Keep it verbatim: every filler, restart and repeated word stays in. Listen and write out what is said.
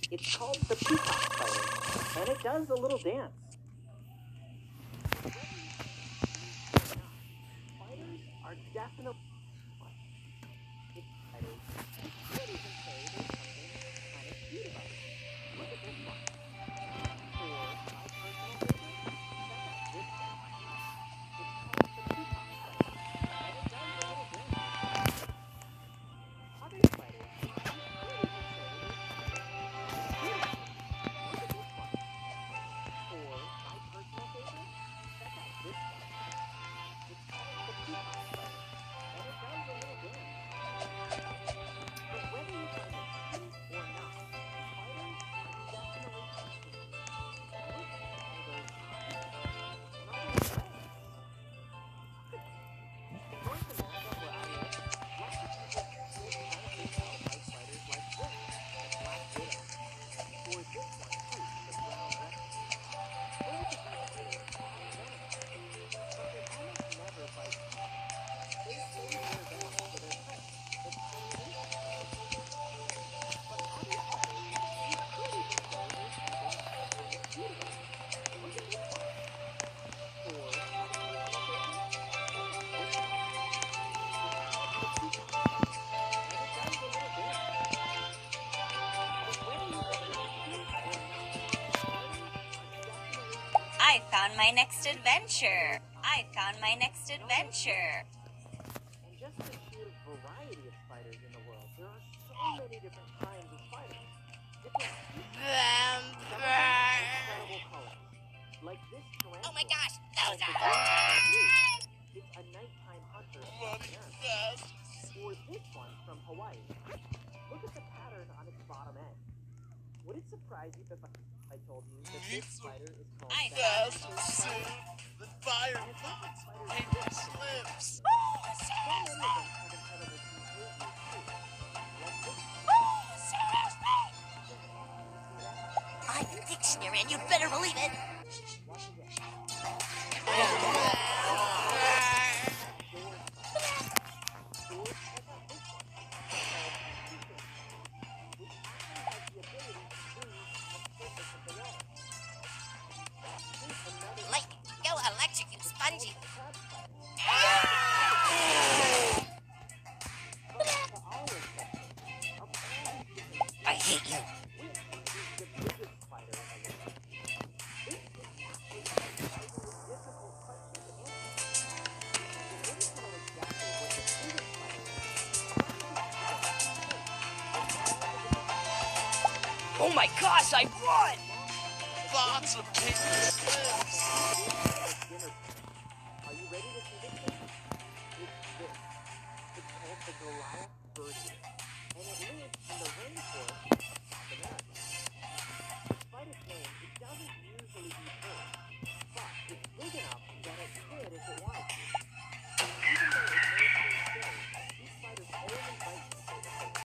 It's called the peacock spider, and it does a little dance. Spiders are definitely it's spiders. You could even say there's something kind of cute about it. Look at this one. Or my personal favorite, check out this one. It's called the peacock spider, and it does a little dance. Other spiders, you could even say there's something cute about it. Look at this one. Or my personal favorite, check out this one. It's called the peacock spider, and it does a little dance. But whether you find it cute or not, spiders are definitely fascinating. Look at all those eyes and all those legs. In North America, where I live, lots of people still kind of freak out by spiders like this, the black widow, or this one too, the brown recluse. Those of these spiders have venom, but they almost never bite people. They save their venom for their prey, the tiny insects. But other spiders, you could even say there's something kind of cute about it. Look at this one. Or my personal favorite, check out this one. It's called the peacock spider, and it does a little dance. But whether you find it cute or not, spiders are definitely I fascinating. found my next adventure. I found my next adventure. And just the sheer variety of spiders in the world, there are so many different kinds of spiders. Different species. Some of them have incredible colors. Like this tarantula. Oh my gosh, called those the are green eye blue. It's a nighttime hunter in South America. Or this one from Hawaii. Look at the pattern on its bottom end. Would it surprise you if I, I told you that this spider is called I the found hamster spider? The fire And it's not like spiders paper exist. slips. So many of them have incredible behavior too. Like this spider. I'm a dictionary and you better believe it. Watch again. Or check out this one, called a secret spider, which actually has the ability to move on the surface of the water. Here's another Lightning, go electric and spongy. crab spider. But to our section, of all these different I hate you. which is the biggest spider in the world? This is actually a surprisingly difficult question to answer. Because in order to know exactly what the biggest spider is, scientists have to think of all the different Oh my gosh, I won! long spiders. Lots of paper slips.